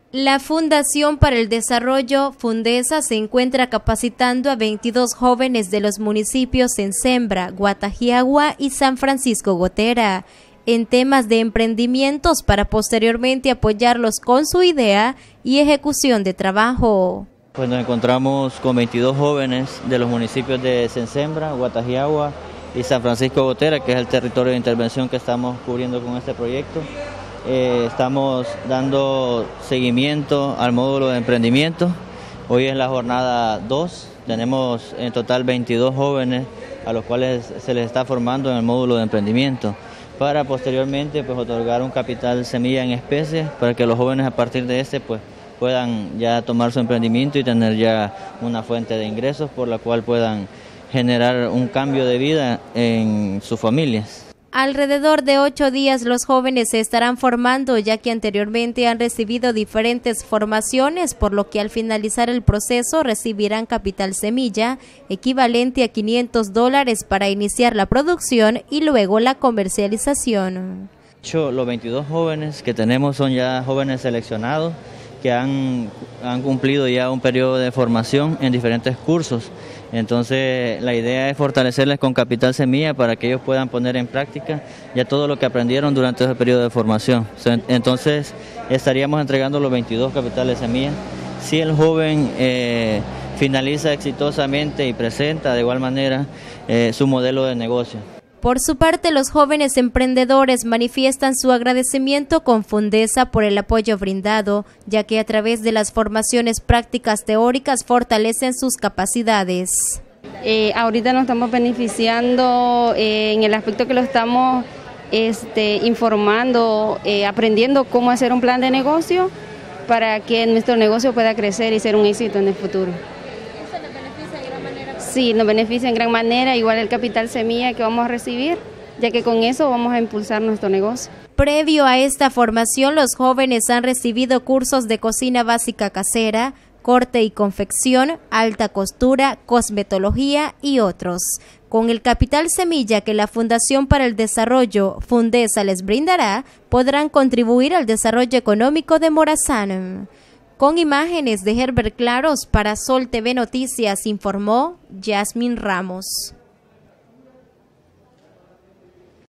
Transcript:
La Fundación para el Desarrollo, Fundesa, se encuentra capacitando a 22 jóvenes de los municipios Sensembra, Guatajiagua y San Francisco Gotera en temas de emprendimientos para posteriormente apoyarlos con su idea y ejecución de trabajo. Pues nos encontramos con 22 jóvenes de los municipios de Sensembra, Guatajiagua y San Francisco Gotera, que es el territorio de intervención que estamos cubriendo con este proyecto. Estamos dando seguimiento al módulo de emprendimiento. Hoy es la jornada 2, tenemos en total 22 jóvenes a los cuales se les está formando en el módulo de emprendimiento, para posteriormente pues otorgar un capital semilla en especie para que los jóvenes a partir de este pues puedan ya tomar su emprendimiento y tener ya una fuente de ingresos por la cual puedan generar un cambio de vida en sus familias. Alrededor de 8 días los jóvenes se estarán formando, ya que anteriormente han recibido diferentes formaciones, por lo que al finalizar el proceso recibirán capital semilla, equivalente a $500 para iniciar la producción y luego la comercialización. Los 22 jóvenes que tenemos son ya jóvenes seleccionados, que han cumplido ya un periodo de formación en diferentes cursos. Entonces la idea es fortalecerles con capital semilla para que ellos puedan poner en práctica ya todo lo que aprendieron durante ese periodo de formación. Entonces estaríamos entregando los 22 capitales semilla. Si el joven finaliza exitosamente y presenta de igual manera su modelo de negocio. Por su parte, los jóvenes emprendedores manifiestan su agradecimiento con Fundesa por el apoyo brindado, ya que a través de las formaciones prácticas teóricas fortalecen sus capacidades. Ahorita nos estamos beneficiando en el aspecto que lo estamos informando, aprendiendo cómo hacer un plan de negocio para que nuestro negocio pueda crecer y ser un éxito en el futuro. Sí, nos beneficia en gran manera, igual el capital semilla que vamos a recibir, ya que con eso vamos a impulsar nuestro negocio. Previo a esta formación, los jóvenes han recibido cursos de cocina básica casera, corte y confección, alta costura, cosmetología y otros. Con el capital semilla que la Fundación para el Desarrollo, Fundesa, les brindará, podrán contribuir al desarrollo económico de Morazán. Con imágenes de Herbert Claros para Sol TV Noticias, informó Yasmin Ramos.